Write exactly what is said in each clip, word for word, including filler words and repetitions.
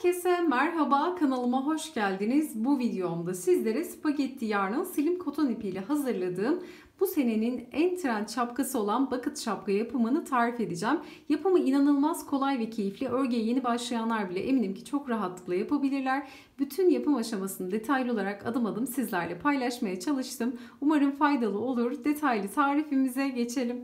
Herkese merhaba, kanalıma hoş geldiniz. Bu videomda sizlere spagetti yarnın slim koton ipiyle hazırladığım bu senenin en trend şapkası olan bucket şapka yapımını tarif edeceğim. Yapımı inanılmaz kolay ve keyifli. Örgüye yeni başlayanlar bile eminim ki çok rahatlıkla yapabilirler. Bütün yapım aşamasını detaylı olarak adım adım sizlerle paylaşmaya çalıştım. Umarım faydalı olur. Detaylı tarifimize geçelim.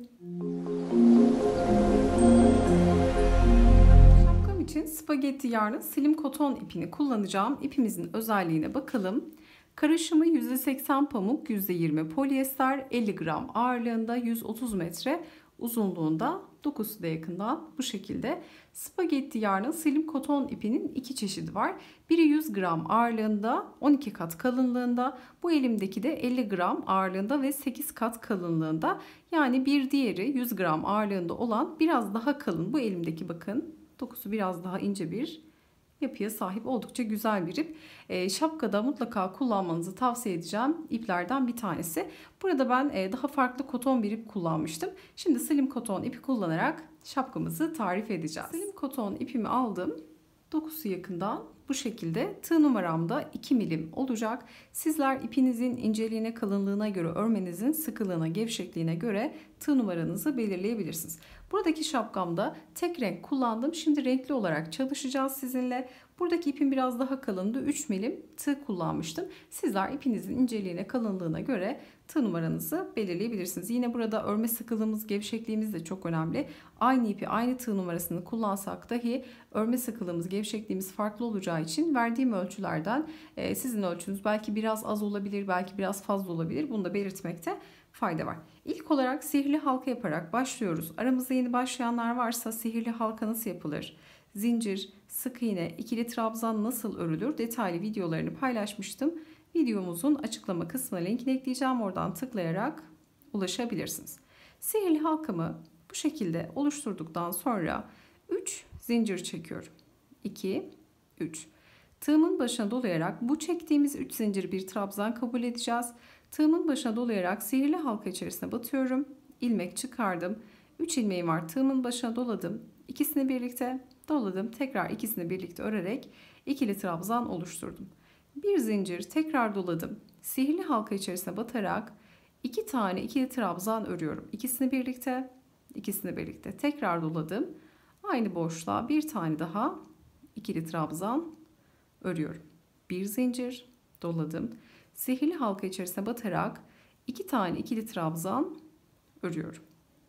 için spagetti yarnın slim koton ipini kullanacağım. İpimizin özelliğine bakalım. Karışımı yüzde seksen pamuk, yüzde yirmi polyester, elli gram ağırlığında, yüz otuz metre uzunluğunda, dokusu da yakından bu şekilde. Spagetti yarnın slim koton ipinin iki çeşidi var. Biri yüz gram ağırlığında, on iki kat kalınlığında. Bu elimdeki de elli gram ağırlığında ve sekiz kat kalınlığında. Yani bir diğeri yüz gram ağırlığında olan biraz daha kalın. Bu elimdeki bakın. Dokusu biraz daha ince bir yapıya sahip, oldukça güzel bir ip. E, şapkada mutlaka kullanmanızı tavsiye edeceğim iplerden bir tanesi. Burada ben e, daha farklı koton bir ip kullanmıştım. Şimdi slim koton ipi kullanarak şapkamızı tarif edeceğiz. Slim koton ipimi aldım. Dokusu yakından bu şekilde. Tığ numaramda iki milim olacak. Sizler ipinizin inceliğine, kalınlığına göre, örmenizin sıkılığına, gevşekliğine göre tığ numaranızı belirleyebilirsiniz. Buradaki şapkamda tek renk kullandım. Şimdi renkli olarak çalışacağız sizinle. Buradaki ipim biraz daha kalındı. üç milim tığ kullanmıştım. Sizler ipinizin inceliğine, kalınlığına göre tığ numaranızı belirleyebilirsiniz. Yine burada örme sıkılığımız, gevşekliğimiz de çok önemli. Aynı ipi, aynı tığ numarasını kullansak dahi örme sıkılığımız, gevşekliğimiz farklı olacağı için verdiğim ölçülerden e, sizin ölçünüz belki biraz az olabilir, belki biraz fazla olabilir. Bunu da belirtmekte fayda var. İlk olarak sihirli halka yaparak başlıyoruz. Aramızda yeni başlayanlar varsa sihirli halka nasıl yapılır? Zincir, sık iğne, ikili trabzan nasıl örülür? Detaylı videolarını paylaşmıştım. Videomuzun açıklama kısmına linkini ekleyeceğim. Oradan tıklayarak ulaşabilirsiniz. Sihirli halkamı bu şekilde oluşturduktan sonra üç zincir çekiyorum. iki, üç. Tığımın başına dolayarak bu çektiğimiz üç zincir bir trabzan kabul edeceğiz. Tığımın başına dolayarak sihirli halka içerisine batıyorum. İlmek çıkardım. üç ilmeğim var. Tığımın başına doladım. İkisini birlikte doladım. Tekrar ikisini birlikte örerek ikili trabzan oluşturdum. Bir zincir tekrar doladım. Sihirli halka içerisine batarak iki tane ikili trabzan örüyorum. İkisini birlikte, ikisini birlikte tekrar doladım. Aynı boşluğa bir tane daha ikili trabzan örüyorum. Bir zincir doladım. Sihirli halka içerisine batarak iki tane ikili trabzan örüyorum.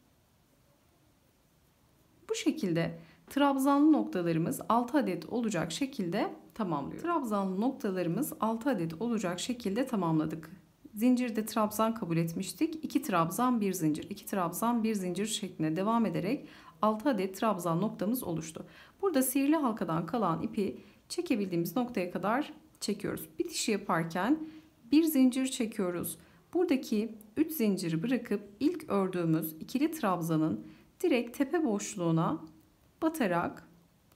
Bu şekilde trabzanlı noktalarımız altı adet olacak şekilde tamamlıyoruz. Trabzanlı noktalarımız altı adet olacak şekilde tamamladık. Zincirde trabzan kabul etmiştik. iki trabzan, bir zincir, iki trabzan, bir zincir şeklinde devam ederek altı adet trabzan noktamız oluştu. Burada sihirli halkadan kalan ipi çekebildiğimiz noktaya kadar çekiyoruz. Bitişi yaparken bir zincir çekiyoruz. Buradaki üç zinciri bırakıp ilk ördüğümüz ikili trabzanın direkt tepe boşluğuna batarak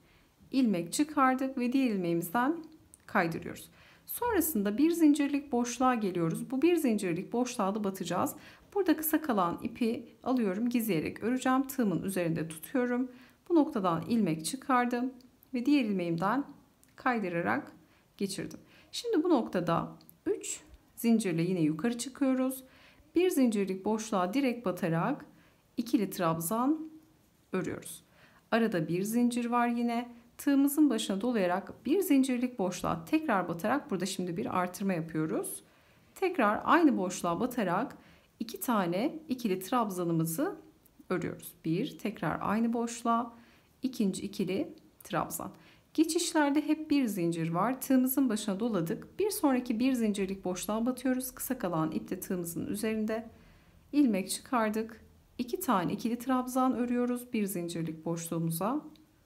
ilmek çıkardık ve diğer ilmeğimizden kaydırıyoruz. Sonrasında bir zincirlik boşluğa geliyoruz. Bu bir zincirlik boşluğa da batacağız. Burada kısa kalan ipi alıyorum, gizleyerek öreceğim. Tığımın üzerinde tutuyorum. Bu noktadan ilmek çıkardım ve diğer ilmeğimden kaydırarak geçirdim. Şimdi bu noktada üç zincirle yine yukarı çıkıyoruz. Bir zincirlik boşluğa direkt batarak ikili trabzan örüyoruz. Arada bir zincir var yine. Tığımızın başına dolayarak bir zincirlik boşluğa tekrar batarak burada şimdi bir artırma yapıyoruz. Tekrar aynı boşluğa batarak iki tane ikili trabzanımızı örüyoruz. Bir, tekrar aynı boşluğa, ikinci ikili trabzan. Geçişlerde hep bir zincir var. Tığımızın başına doladık. Bir sonraki bir zincirlik boşluğa batıyoruz. Kısa kalan ip de tığımızın üzerinde. İlmek çıkardık. iki tane ikili trabzan örüyoruz bir zincirlik boşluğumuza.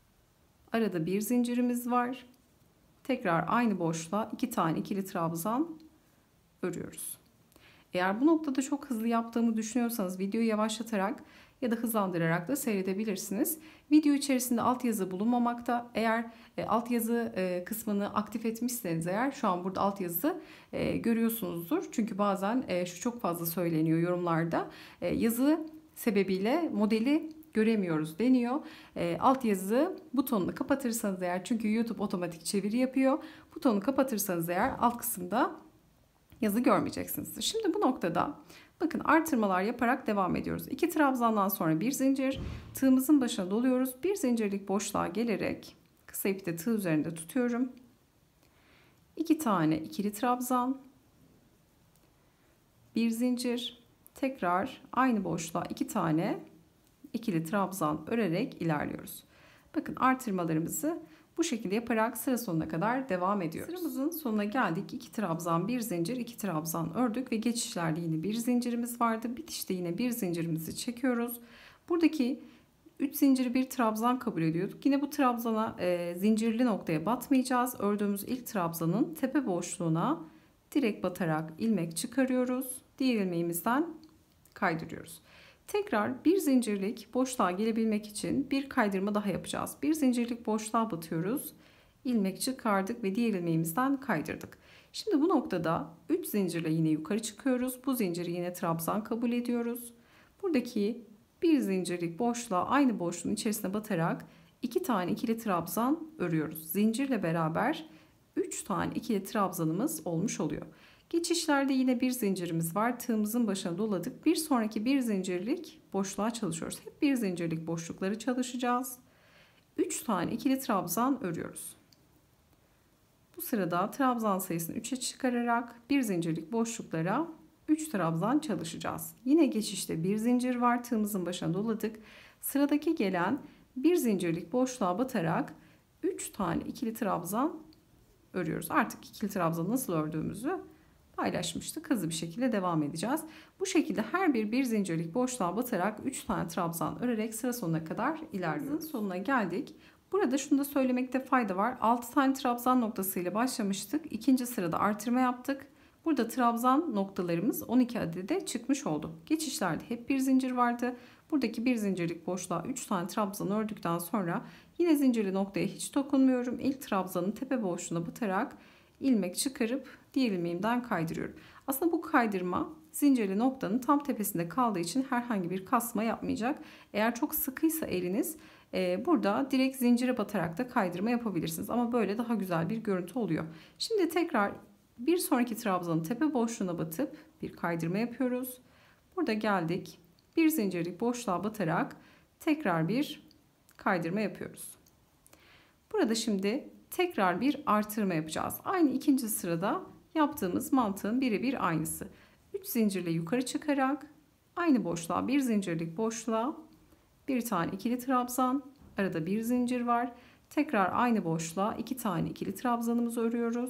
Arada bir zincirimiz var. Tekrar aynı boşluğa iki tane ikili trabzan örüyoruz. Eğer bu noktada çok hızlı yaptığımı düşünüyorsanız videoyu yavaşlatarak ya da hızlandırarak da seyredebilirsiniz. Video içerisinde altyazı bulunmamakta. Eğer e, altyazı e, kısmını aktif etmişseniz eğer şu an burada altyazı e, görüyorsunuzdur. Çünkü bazen e, şu çok fazla söyleniyor yorumlarda. E, yazı sebebiyle modeli göremiyoruz deniyor. E, altyazı butonunu kapatırsanız eğer, çünkü YouTube otomatik çeviri yapıyor. Butonu kapatırsanız eğer alt kısımda yazı görmeyeceksiniz. Şimdi bu noktada bakın artırmalar yaparak devam ediyoruz. iki trabzandan sonra bir zincir, tığımızın başına doluyoruz. Bir zincirlik boşluğa gelerek kısa ipi de tığ üzerinde tutuyorum. iki tane ikili trabzan, bir zincir, tekrar aynı boşluğa iki tane ikili trabzan örerek ilerliyoruz. Bakın artırmalarımızı bu şekilde yaparak sıra sonuna kadar devam ediyoruz. Sıramızın sonuna geldik. iki trabzan, bir zincir, iki trabzan ördük ve geçişlerde yine bir zincirimiz vardı. Bitişte yine bir zincirimizi çekiyoruz. Buradaki üç zinciri bir trabzan kabul ediyorduk. Yine bu trabzana e, zincirli noktaya batmayacağız. Ördüğümüz ilk trabzanın tepe boşluğuna direkt batarak ilmek çıkarıyoruz. Diğer ilmeğimizden kaydırıyoruz. Tekrar bir zincirlik boşluğa gelebilmek için bir kaydırma daha yapacağız. Bir zincirlik boşluğa batıyoruz. İlmek çıkardık ve diğer ilmeğimizden kaydırdık. Şimdi bu noktada üç zincirle yine yukarı çıkıyoruz. Bu zinciri yine trabzan kabul ediyoruz. Buradaki bir zincirlik boşluğa aynı boşluğun içerisine batarak iki tane ikili trabzan örüyoruz. Zincirle beraber üç tane ikili trabzanımız olmuş oluyor. Geçişlerde yine bir zincirimiz var. Tığımızın başına doladık. Bir sonraki bir zincirlik boşluğa çalışıyoruz. Hep bir zincirlik boşlukları çalışacağız. üç tane ikili trabzan örüyoruz. Bu sırada trabzan sayısını üçe çıkararak bir zincirlik boşluklara üç trabzan çalışacağız. Yine geçişte bir zincir var. Tığımızın başına doladık. Sıradaki gelen bir zincirlik boşluğa batarak üç tane ikili trabzan örüyoruz. Artık ikili trabzan nasıl ördüğümüzü paylaşmıştık. Hızlı bir şekilde devam edeceğiz. Bu şekilde her bir bir zincirlik boşluğa batarak üç tane trabzan örerek sıra sonuna kadar ilerliyoruz. Sonuna geldik. Burada şunu da söylemekte fayda var. altı tane trabzan noktasıyla başlamıştık. İkinci sırada artırma yaptık. Burada trabzan noktalarımız on iki adede çıkmış oldu. Geçişlerde hep bir zincir vardı. Buradaki bir zincirlik boşluğa üç tane trabzan ördükten sonra yine zincirli noktaya hiç dokunmuyorum. İlk trabzanın tepe boşluğuna batarak ilmek çıkarıp diğer ilmeğimden kaydırıyorum. Aslında bu kaydırma zincirli noktanın tam tepesinde kaldığı için herhangi bir kasma yapmayacak. Eğer çok sıkıysa eliniz e, burada direkt zincire batarak da kaydırma yapabilirsiniz. Ama böyle daha güzel bir görüntü oluyor. Şimdi tekrar bir sonraki trabzanın tepe boşluğuna batıp bir kaydırma yapıyoruz. Burada geldik. Bir zincirlik boşluğa batarak tekrar bir kaydırma yapıyoruz. Burada şimdi tekrar bir artırma yapacağız. Aynı ikinci sırada yaptığımız mantığın birebir aynısı. üç zincirle yukarı çıkarak aynı boşluğa bir zincirlik boşluğa bir tane ikili trabzan, arada bir zincir var. Tekrar aynı boşluğa iki tane ikili trabzanımızı örüyoruz.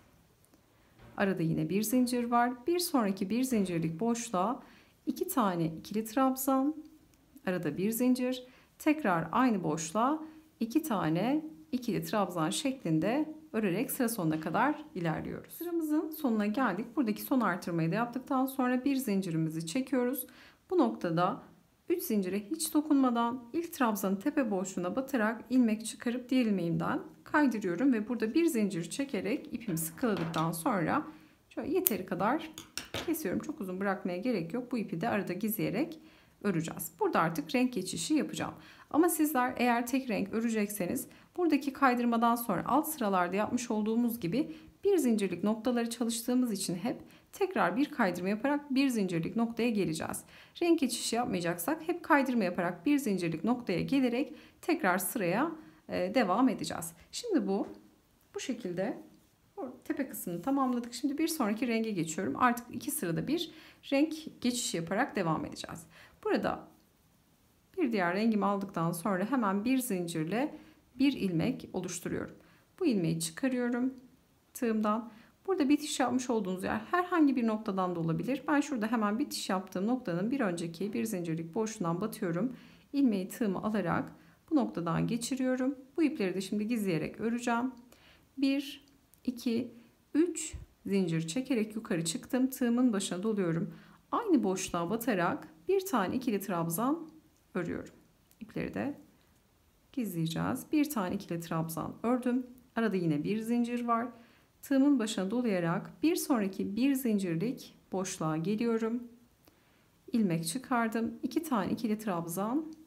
Arada yine bir zincir var. Bir sonraki bir zincirlik boşluğa iki tane ikili trabzan, arada bir zincir. Tekrar aynı boşluğa iki tane ikili trabzan şeklinde örerek sıra sonuna kadar ilerliyoruz. Sıramızın sonuna geldik. Buradaki son artırmayı da yaptıktan sonra bir zincirimizi çekiyoruz. Bu noktada üç zincire hiç dokunmadan ilk trabzanın tepe boşluğuna batarak ilmek çıkarıp diğer ilmeğimden kaydırıyorum ve burada bir zincir çekerek ipimi sıkıladıktan sonra şöyle yeteri kadar kesiyorum. Çok uzun bırakmaya gerek yok. Bu ipi de arada gizleyerek öreceğiz. Burada artık renk geçişi yapacağım. Ama sizler eğer tek renk örecekseniz buradaki kaydırmadan sonra alt sıralarda yapmış olduğumuz gibi bir zincirlik noktaları çalıştığımız için hep tekrar bir kaydırma yaparak bir zincirlik noktaya geleceğiz. Renk geçişi yapmayacaksak hep kaydırma yaparak bir zincirlik noktaya gelerek tekrar sıraya devam edeceğiz. Şimdi bu bu şekilde tepe kısmını tamamladık. Şimdi bir sonraki renge geçiyorum. Artık iki sırada bir renk geçişi yaparak devam edeceğiz. Burada bir diğer rengimi aldıktan sonra hemen bir zincirle bir ilmek oluşturuyorum. Bu ilmeği çıkarıyorum tığımdan. Burada bitiş yapmış olduğunuz yer herhangi bir noktadan da olabilir. Ben şurada hemen bitiş yaptığım noktanın bir önceki bir zincirlik boşluğundan batıyorum. İlmeği tığımı alarak bu noktadan geçiriyorum. Bu ipleri de şimdi gizleyerek öreceğim. bir, iki, üç zincir çekerek yukarı çıktım. Tığımın başına doluyorum. Aynı boşluğa batarak bir tane ikili trabzan örüyorum. İpleri de gizleyeceğiz. Bir tane ikili trabzan ördüm. Arada yine bir zincir var. Tığımın başına dolayarak bir sonraki bir zincirlik boşluğa geliyorum. İlmek çıkardım. iki tane ikili trabzan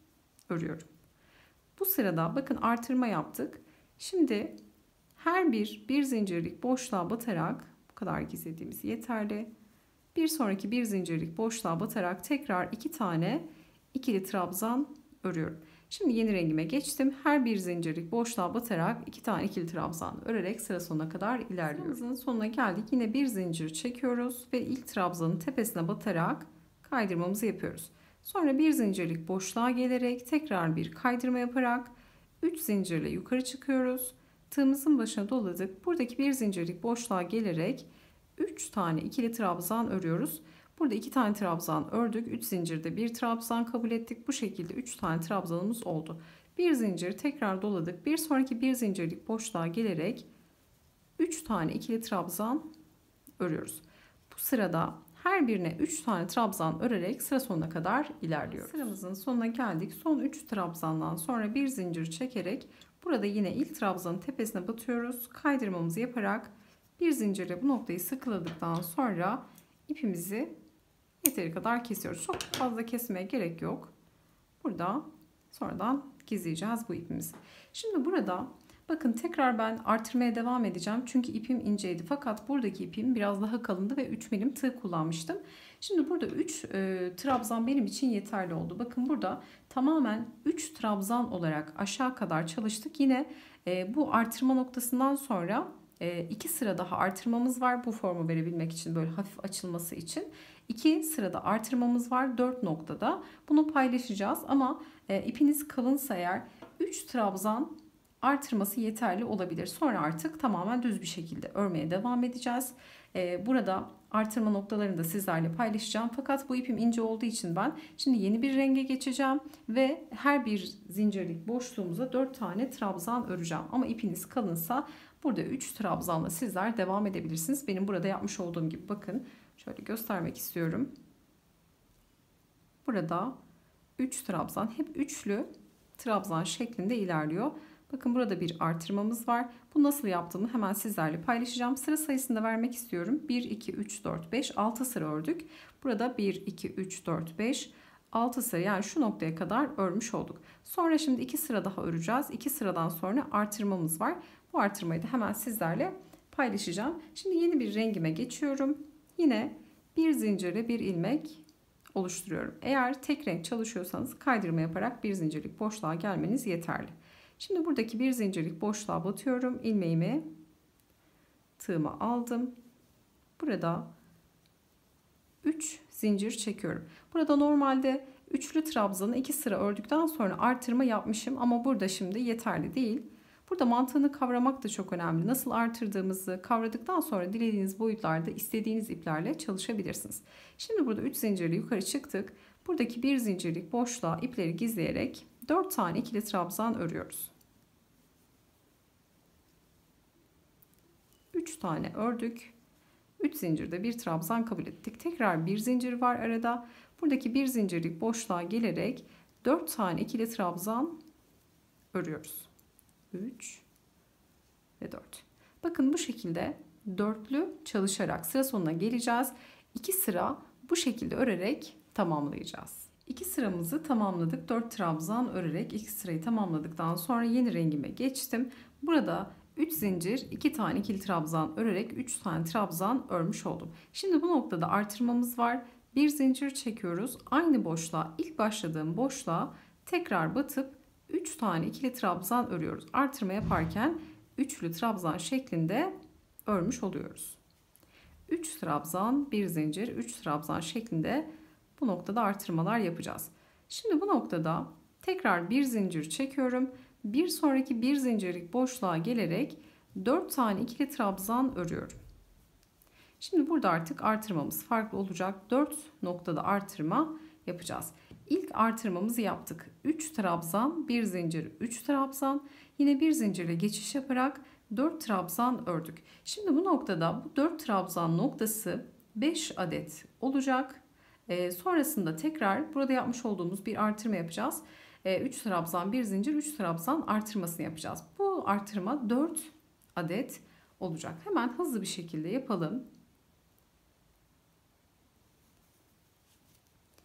örüyorum. Bu sırada bakın artırma yaptık. Şimdi her bir bir zincirlik boşluğa batarak, bu kadar gizlediğimiz yeterli. Bir sonraki bir zincirlik boşluğa batarak tekrar iki tane ikili trabzan örüyorum. Şimdi yeni rengime geçtim. Her bir zincirlik boşluğa batarak iki tane ikili trabzan örerek sıra sonuna kadar ilerliyoruz. Sıramızın sonuna geldik. Yine bir zincir çekiyoruz ve ilk trabzanın tepesine batarak kaydırmamızı yapıyoruz. Sonra bir zincirlik boşluğa gelerek tekrar bir kaydırma yaparak üç zincirle yukarı çıkıyoruz. Tığımızın başına doladık. Buradaki bir zincirlik boşluğa gelerek üç tane ikili trabzan örüyoruz. Burada iki tane trabzan ördük. üç zincirde bir trabzan kabul ettik. Bu şekilde üç tane trabzanımız oldu. Bir zincir tekrar doladık. Bir sonraki bir zincirlik boşluğa gelerek üç tane ikili trabzan örüyoruz. Bu sırada her birine üç tane trabzan örerek sıra sonuna kadar ilerliyoruz. Sıramızın sonuna geldik. Son üç trabzandan sonra bir zincir çekerek burada yine ilk trabzanın tepesine batıyoruz. Kaydırmamızı yaparak bir zincirle bu noktayı sıkıladıktan sonra ipimizi yeteri kadar kesiyoruz. Çok fazla kesmeye gerek yok. Burada sonradan gizleyeceğiz bu ipimizi. Şimdi burada bakın tekrar ben artırmaya devam edeceğim. Çünkü ipim inceydi. Fakat buradaki ipim biraz daha kalındı ve üç milim tığ kullanmıştım. Şimdi burada üç e, trabzan benim için yeterli oldu. Bakın burada tamamen üç trabzan olarak aşağı kadar çalıştık. Yine e, bu artırma noktasından sonra iki sıra daha artırmamız var bu formu verebilmek için, böyle hafif açılması için. iki sırada artırmamız var dört noktada. Bunu paylaşacağız ama e, ipiniz kalınsa eğer üç trabzan artırması yeterli olabilir. Sonra artık tamamen düz bir şekilde örmeye devam edeceğiz. E, burada artırma noktalarını da sizlerle paylaşacağım. Fakat bu ipim ince olduğu için ben şimdi yeni bir renge geçeceğim ve her bir zincirlik boşluğumuza dört tane trabzan öreceğim. Ama ipiniz kalınsa burada üç trabzanla sizler devam edebilirsiniz. Benim burada yapmış olduğum gibi bakın. Şöyle göstermek istiyorum. Burada üç trabzan, hep üçlü trabzan şeklinde ilerliyor. Bakın burada bir artırmamız var. Bu nasıl yaptığımı hemen sizlerle paylaşacağım. Sıra sayısını da vermek istiyorum. bir, iki, üç, dört, beş, altı sıra ördük. Burada bir, iki, üç, dört, beş, altı sıra, yani şu noktaya kadar örmüş olduk. Sonra şimdi iki sıra daha öreceğiz. iki sıradan sonra artırmamız var. Bu artırmayı da hemen sizlerle paylaşacağım. Şimdi yeni bir rengime geçiyorum. Yine bir zincirle bir ilmek oluşturuyorum. Eğer tek renk çalışıyorsanız kaydırma yaparak bir zincirlik boşluğa gelmeniz yeterli. Şimdi buradaki bir zincirlik boşluğa batıyorum. İlmeğimi, tığımı aldım. Burada üç zincir çekiyorum. Burada normalde üçlü trabzanı iki sıra ördükten sonra artırma yapmışım ama burada şimdi yeterli değil. Burada mantığını kavramak da çok önemli. Nasıl artırdığımızı kavradıktan sonra dilediğiniz boyutlarda istediğiniz iplerle çalışabilirsiniz. Şimdi burada üç zincirli yukarı çıktık. Buradaki bir zincirlik boşluğa ipleri gizleyerek dört tane ikili trabzan örüyoruz. üç tane ördük. üç zincirde bir trabzan kabul ettik. Tekrar bir zincir var arada. Buradaki bir zincirlik boşluğa gelerek dört tane ikili trabzan örüyoruz. üç ve dört. Bakın bu şekilde dörtlü çalışarak sıra sonuna geleceğiz. iki sıra bu şekilde örerek tamamlayacağız. iki sıramızı tamamladık. dört trabzan örerek iki sırayı tamamladıktan sonra yeni rengime geçtim. Burada üç zincir, iki tane ikili trabzan örerek üç tane trabzan örmüş oldum. Şimdi bu noktada artırmamız var. Bir zincir çekiyoruz. Aynı boşluğa, ilk başladığım boşluğa tekrar batıp üç tane ikili trabzan örüyoruz. Artırma yaparken üçlü trabzan şeklinde örmüş oluyoruz. üç trabzan, bir zincir, üç trabzan şeklinde bu noktada artırmalar yapacağız. Şimdi bu noktada tekrar bir zincir çekiyorum. Bir sonraki bir zincirlik boşluğa gelerek dört tane ikili trabzan örüyorum. Şimdi burada artık artırmamız farklı olacak. dört noktada artırma yapacağız. İlk artırmamızı yaptık. üç trabzan, bir zincir, üç trabzan. Yine bir zincirle geçiş yaparak dört trabzan ördük. Şimdi bu noktada bu dört trabzan noktası beş adet olacak. Ee, sonrasında tekrar burada yapmış olduğumuz bir artırma yapacağız. Ee, üç trabzan, bir zincir, üç trabzan artırmasını yapacağız. Bu artırma dört adet olacak. Hemen hızlı bir şekilde yapalım.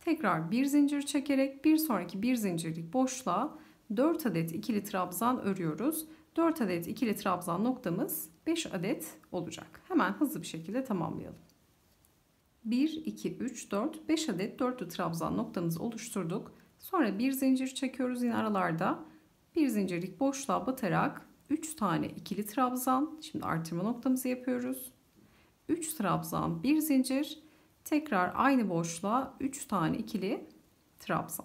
Tekrar bir zincir çekerek bir sonraki bir zincirlik boşluğa dört adet ikili trabzan örüyoruz. dört adet ikili trabzan noktamız beş adet olacak. Hemen hızlı bir şekilde tamamlayalım. bir, iki, üç, dört, beş adet dörtlü trabzan noktamızı oluşturduk. Sonra bir zincir çekiyoruz yine aralarda. Bir zincirlik boşluğa batarak üç tane ikili trabzan. Şimdi artırma noktamızı yapıyoruz. üç trabzan, bir zincir. Tekrar aynı boşluğa üç tane ikili trabzan.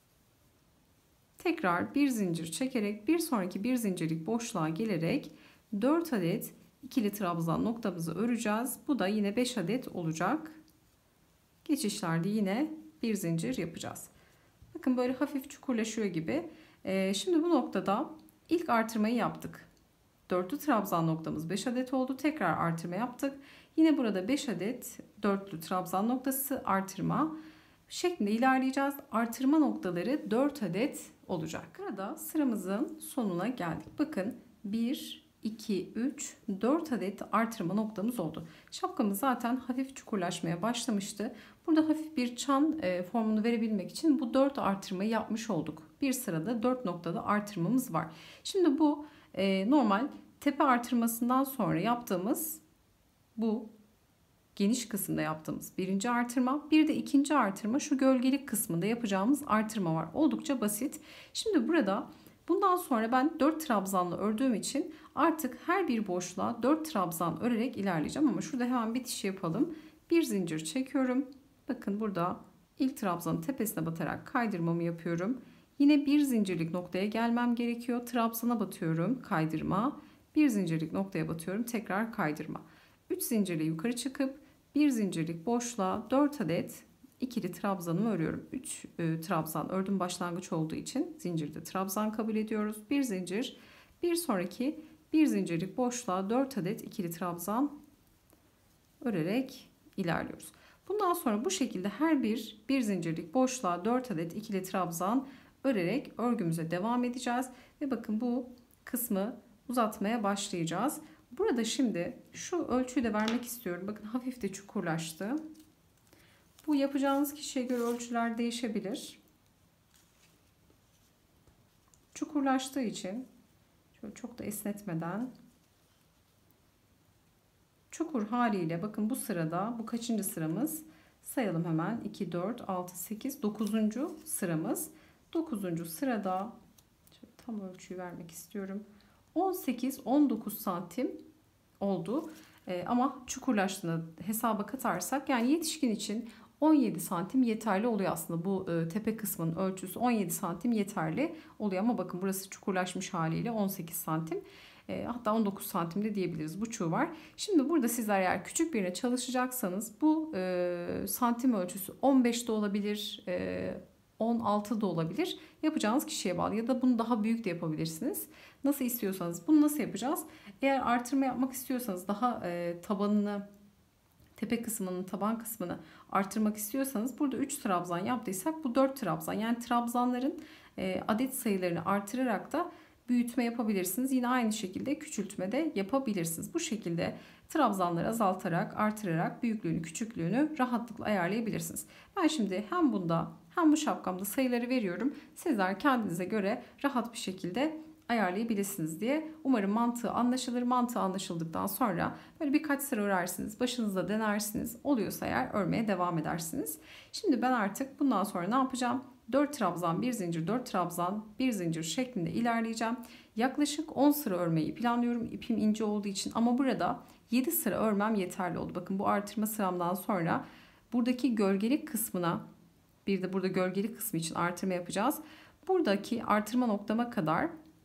Tekrar bir zincir çekerek bir sonraki bir zincirlik boşluğa gelerek dört adet ikili trabzan noktamızı öreceğiz. Bu da yine beş adet olacak. Geçişlerde yine bir zincir yapacağız. Bakın böyle hafif çukurlaşıyor gibi. Ee, şimdi bu noktada ilk artırmayı yaptık. Dörtlü trabzan noktamız beş adet oldu. Tekrar artırma yaptık. Yine burada beş adet dörtlü trabzan noktası artırma şeklinde ilerleyeceğiz. Artırma noktaları dört adet olacak. Burada sıramızın sonuna geldik. Bakın bir, iki, üç, dört adet artırma noktamız oldu. Şapkamız zaten hafif çukurlaşmaya başlamıştı. Burada hafif bir çan e, formunu verebilmek için bu dört artırmayı yapmış olduk. Bir sırada dört noktada artırmamız var. Şimdi bu e, normal tepe artırmasından sonra yaptığımız bu geniş kısımda yaptığımız birinci artırma, bir de ikinci artırma şu gölgelik kısmında yapacağımız artırma var. Oldukça basit. Şimdi burada bundan sonra ben dört trabzanla ördüğüm için artık her bir boşluğa dört trabzan örerek ilerleyeceğim ama şurada hemen bitiş yapalım. Bir zincir çekiyorum. Bakın burada ilk trabzanın tepesine batarak kaydırmamı yapıyorum. Yine bir zincirlik noktaya gelmem gerekiyor. Trabzana batıyorum, kaydırma. Bir zincirlik noktaya batıyorum, tekrar kaydırma. üç zincirle yukarı çıkıp bir zincirlik boşluğa dört adet ikili trabzanımı örüyorum. üç e, trabzan ördüm başlangıç olduğu için zincirde trabzan kabul ediyoruz. Bir zincir, bir sonraki bir zincirlik boşluğa dört adet ikili trabzan örerek ilerliyoruz. Bundan sonra bu şekilde her bir bir zincirlik boşluğa dört adet ikili trabzan örerek örgümüze devam edeceğiz ve bakın bu kısmı uzatmaya başlayacağız. Burada şimdi şu ölçüyü de vermek istiyorum. Bakın hafif de çukurlaştı. Bu yapacağınız kişiye göre ölçüler değişebilir. Çukurlaştığı için şöyle çok da esnetmeden çukur haliyle bakın bu sırada bu kaçıncı sıramız? Sayalım hemen. iki, dört, altı, sekiz, dokuzuncu sıramız. dokuzuncu sırada şöyle tam ölçüyü vermek istiyorum. on sekiz on dokuz santim oldu. Ee, ama çukurlaştığını hesaba katarsak yani yetişkin için on yedi santim yeterli oluyor aslında. Bu e, tepe kısmının ölçüsü on yedi santim yeterli oluyor ama bakın burası çukurlaşmış haliyle on sekiz santim. E, hatta on dokuz santim de diyebiliriz. Buçuğu var. Şimdi burada sizler eğer küçük birine çalışacaksanız bu e, santim ölçüsü on beş de olabilir, e, on altı da olabilir. Yapacağınız kişiye bağlı ya da bunu daha büyük de yapabilirsiniz. Nasıl istiyorsanız bunu nasıl yapacağız? Eğer artırma yapmak istiyorsanız daha e, tabanını tepe kısmının taban kısmını artırmak istiyorsanız burada üç trabzan yaptıysak bu dört trabzan yani trabzanların e, adet sayılarını artırarak da büyütme yapabilirsiniz. Yine aynı şekilde küçültme de yapabilirsiniz. Bu şekilde trabzanları azaltarak artırarak büyüklüğünü küçüklüğünü rahatlıkla ayarlayabilirsiniz. Ben şimdi hem bunda hem bu şapkamda sayıları veriyorum. Sizler kendinize göre rahat bir şekilde ayarlayabilirsiniz diye. Umarım mantığı anlaşılır. Mantığı anlaşıldıktan sonra böyle birkaç sıra örersiniz. Başınızda denersiniz. Oluyorsa eğer örmeye devam edersiniz. Şimdi ben artık bundan sonra ne yapacağım? dört trabzan, bir zincir, dört trabzan, bir zincir şeklinde ilerleyeceğim. Yaklaşık on sıra örmeyi planlıyorum. İpim ince olduğu için ama burada yedi sıra örmem yeterli oldu. Bakın bu artırma sıramdan sonra buradaki gölgelik kısmına bir de burada gölgelik kısmı için artırma yapacağız. Buradaki artırma noktama kadar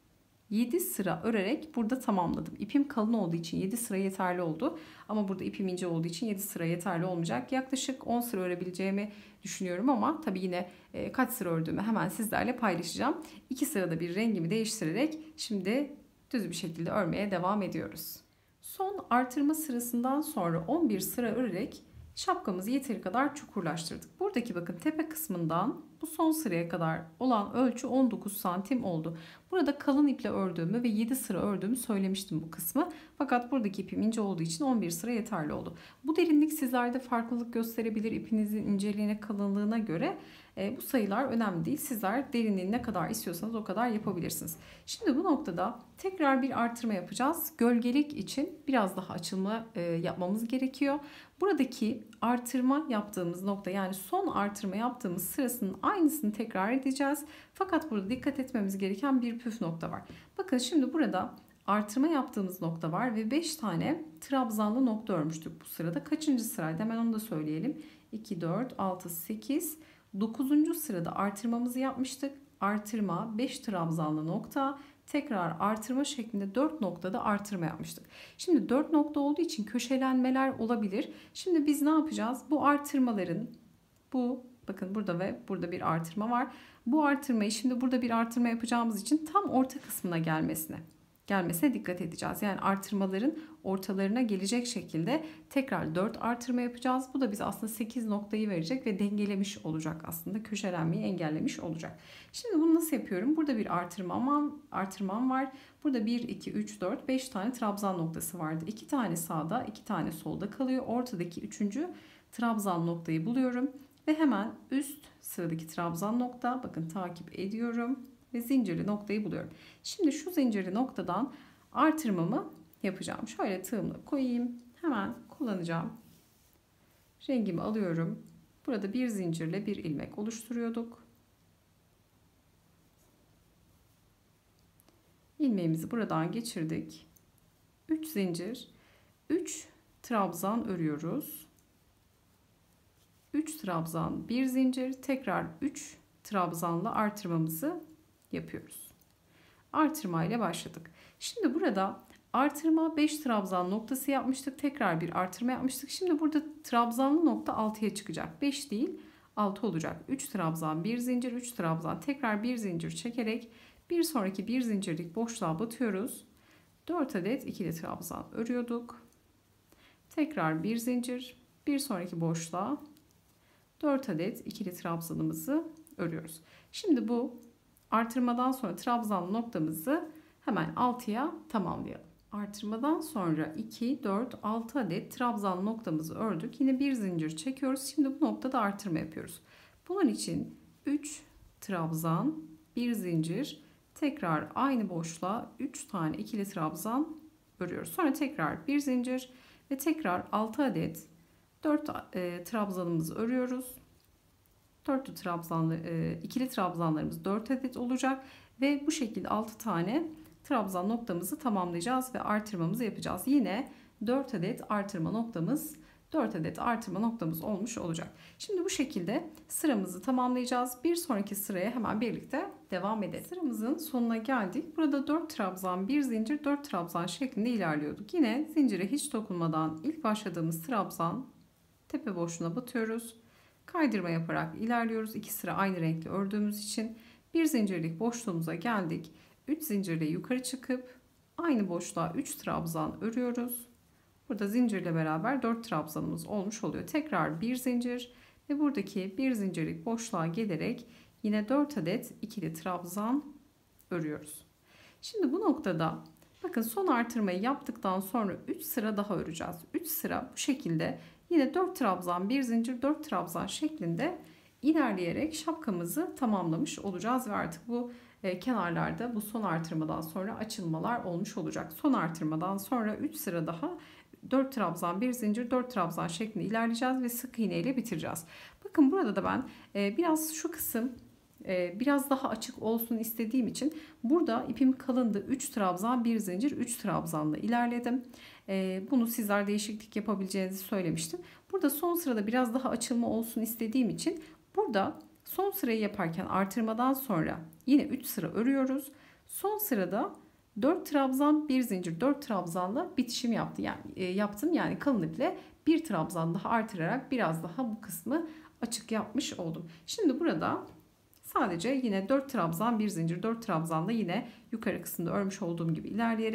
yedi sıra örerek burada tamamladım. İpim kalın olduğu için yedi sıra yeterli oldu. Ama burada ipim ince olduğu için yedi sıra yeterli olmayacak. Yaklaşık on sıra örebileceğimi düşünüyorum ama tabii yine e, kaç sıra ördüğümü hemen sizlerle paylaşacağım. iki sırada bir rengimi değiştirerek şimdi düz bir şekilde örmeye devam ediyoruz. Son artırma sırasından sonra on bir sıra örerek şapkamızı yeteri kadar çukurlaştırdık. Buradaki bakın tepe kısmından Bu son sıraya kadar olan ölçü on dokuz santim oldu. Burada kalın iple ördüğümü ve yedi sıra ördüğümü söylemiştim bu kısmı. Fakat buradaki ipim ince olduğu için on bir sıra yeterli oldu. Bu derinlik sizlerde farklılık gösterebilir. İpinizin inceliğine, kalınlığına göre e, bu sayılar önemli değil. Sizler derinliğini ne kadar istiyorsanız o kadar yapabilirsiniz. Şimdi bu noktada tekrar bir artırma yapacağız. Gölgelik için biraz daha açılma e, yapmamız gerekiyor. Buradaki artırma yaptığımız nokta, yani son artırma yaptığımız sırasının aynısını tekrar edeceğiz. Fakat burada dikkat etmemiz gereken bir püf nokta var. Bakın şimdi burada artırma yaptığımız nokta var ve beş tane trabzanlı nokta örmüştük bu sırada. Kaçıncı sıraydı? Hemen onu da söyleyelim. iki, dört, altı, sekiz, dokuzuncu sırada artırmamızı yapmıştık. Artırma, beş trabzanlı nokta, tekrar artırma şeklinde dört noktada artırma yapmıştık. Şimdi dört nokta olduğu için köşelenmeler olabilir. Şimdi biz ne yapacağız? Bu artırmaların, bu bakın burada ve burada bir artırma var. Bu artırmayı şimdi burada bir artırma yapacağımız için tam orta kısmına gelmesine gelmesine dikkat edeceğiz. Yani artırmaların ortalarına gelecek şekilde tekrar dört artırma yapacağız. Bu da bize aslında sekiz noktayı verecek ve dengelemiş olacak, aslında köşelenmeyi engellemiş olacak. Şimdi bunu nasıl yapıyorum? Burada bir artırmam, artırmam var. Burada bir, iki, üç, dört, beş tane trabzan noktası vardı. iki tane sağda, iki tane solda kalıyor. Ortadaki üçüncü trabzan noktayı buluyorum. Ve hemen üst sıradaki trabzan nokta, bakın takip ediyorum ve zincirli noktayı buluyorum. Şimdi şu zincirli noktadan artırmamı yapacağım. Şöyle tığımla koyayım. Hemen kullanacağım. Rengimi alıyorum. Burada bir zincirle bir ilmek oluşturuyorduk. İlmeğimizi buradan geçirdik. üç zincir, üç trabzan örüyoruz. üç trabzan, bir zincir, tekrar üç trabzanla artırmamızı yapıyoruz. Artırma ile başladık. Şimdi burada artırma beş trabzan noktası yapmıştık. Tekrar bir artırma yapmıştık. Şimdi burada trabzanlı nokta altıya çıkacak. beş değil, altı olacak. üç trabzan, bir zincir, üç trabzan, tekrar bir zincir çekerek bir sonraki bir zincirlik boşluğa batıyoruz. dört adet ikili trabzan örüyorduk. Tekrar bir zincir, bir sonraki boşluğa dört adet ikili trabzanımızı örüyoruz. Şimdi bu artırmadan sonra trabzan noktamızı hemen altıya tamamlayalım. Artırmadan sonra iki, dört, altı adet trabzan noktamızı ördük. Yine bir zincir çekiyoruz. Şimdi bu noktada artırma yapıyoruz. Bunun için üç trabzan, bir zincir, tekrar aynı boşluğa üç tane ikili trabzan örüyoruz. Sonra tekrar bir zincir ve tekrar altı adet dört e, trabzanımızı örüyoruz. dörtlü trabzanlı, e, ikili trabzanlarımız dört adet olacak ve bu şekilde altı tane trabzan noktamızı tamamlayacağız ve artırmamızı yapacağız. Yine dört adet artırma noktamız, dört adet artırma noktamız olmuş olacak. Şimdi bu şekilde sıramızı tamamlayacağız. Bir sonraki sıraya hemen birlikte devam edelim. Sıramızın sonuna geldik. Burada dört trabzan, bir zincir, dört trabzan şeklinde ilerliyorduk. Yine zincire hiç dokunmadan ilk başladığımız trabzan tepe boşluğuna batıyoruz. Kaydırma yaparak ilerliyoruz. İki sıra aynı renkli ördüğümüz için bir zincirlik boşluğumuza geldik. üç zincirle yukarı çıkıp aynı boşluğa üç trabzan örüyoruz. Burada zincirle beraber dört trabzanımız olmuş oluyor. Tekrar bir zincir ve buradaki bir zincirlik boşluğa gelerek yine dört adet ikili trabzan örüyoruz. Şimdi bu noktada bakın son artırmayı yaptıktan sonra üç sıra daha öreceğiz. üç sıra bu şekilde yine dört trabzan, bir zincir, dört trabzan şeklinde ilerleyerek şapkamızı tamamlamış olacağız ve artık bu e, kenarlarda bu son artırmadan sonra açılmalar olmuş olacak. Son artırmadan sonra üç sıra daha dört trabzan, bir zincir, dört trabzan şeklinde ilerleyeceğiz ve sık iğne ile bitireceğiz. Bakın burada da ben e, biraz şu kısım e, biraz daha açık olsun istediğim için burada ipim kalındı. üç trabzan, bir zincir, üç trabzanla ilerledim. E, bunu sizler değişiklik yapabileceğinizi söylemiştim. Burada son sırada biraz daha açılma olsun istediğim için burada son sırayı yaparken artırmadan sonra yine üç sıra örüyoruz. Son sırada dört trabzan, bir zincir, dört trabzanla bitişim yaptı. Yani e, yaptım. Yani kalın iple bir trabzan daha artırarak biraz daha bu kısmı açık yapmış oldum. Şimdi burada sadece yine dört trabzan, bir zincir, dört trabzanla yine yukarı kısımda örmüş olduğum gibi ilerleyerek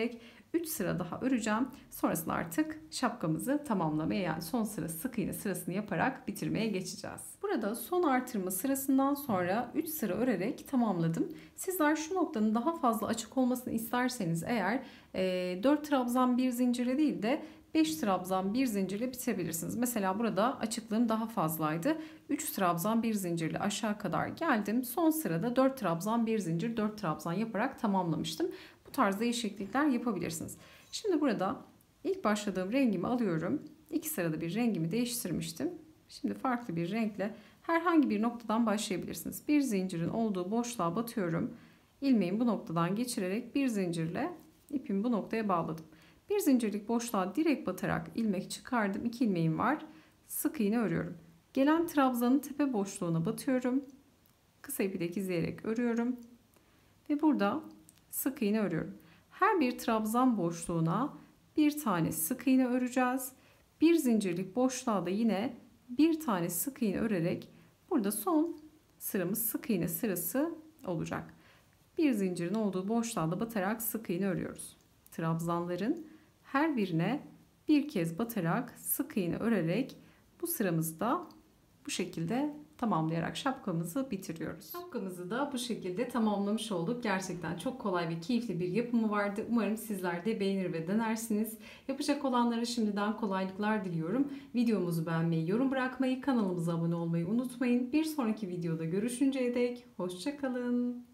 üç sıra daha öreceğim. Sonrasında artık şapkamızı tamamlamaya, yani son sıra sık iğne sırasını yaparak bitirmeye geçeceğiz. Burada son artırma sırasından sonra üç sıra örerek tamamladım. Sizler şu noktanın daha fazla açık olmasını isterseniz eğer dört trabzan bir zincirle değil de beş trabzan bir zincirle bitirebilirsiniz. Mesela burada açıklığım daha fazlaydı. üç trabzan bir zincirle aşağı kadar geldim. Son sırada dört trabzan bir zincir, dört trabzan yaparak tamamlamıştım. Bu tarz değişiklikler yapabilirsiniz. Şimdi burada ilk başladığım rengimi alıyorum. İki sırada bir rengimi değiştirmiştim. Şimdi farklı bir renkle herhangi bir noktadan başlayabilirsiniz. Bir zincirin olduğu boşluğa batıyorum. İlmeğimi bu noktadan geçirerek bir zincirle ipimi bu noktaya bağladım. Bir zincirlik boşluğa direkt batarak ilmek çıkardım. İki ilmeğim var. Sık iğne örüyorum. Gelen trabzanın tepe boşluğuna batıyorum. Kısa ipi de gizleyerek örüyorum. Ve burada sık iğne örüyorum. Her bir trabzan boşluğuna bir tane sık iğne öreceğiz. Bir zincirlik boşluğa da yine bir tane sık iğne örerek burada son sıramız sık iğne sırası olacak. Bir zincirin olduğu boşluğa da batarak sık iğne örüyoruz. Trabzanların her birine bir kez batarak sık iğne örerek bu sıramızda bu şekilde tamamlayarak şapkamızı bitiriyoruz. Şapkamızı da bu şekilde tamamlamış olduk. Gerçekten çok kolay ve keyifli bir yapımı vardı. Umarım sizler de beğenir ve denersiniz. Yapacak olanlara şimdiden kolaylıklar diliyorum. Videomuzu beğenmeyi, yorum bırakmayı, kanalımıza abone olmayı unutmayın. Bir sonraki videoda görüşünceye dek hoşça kalın.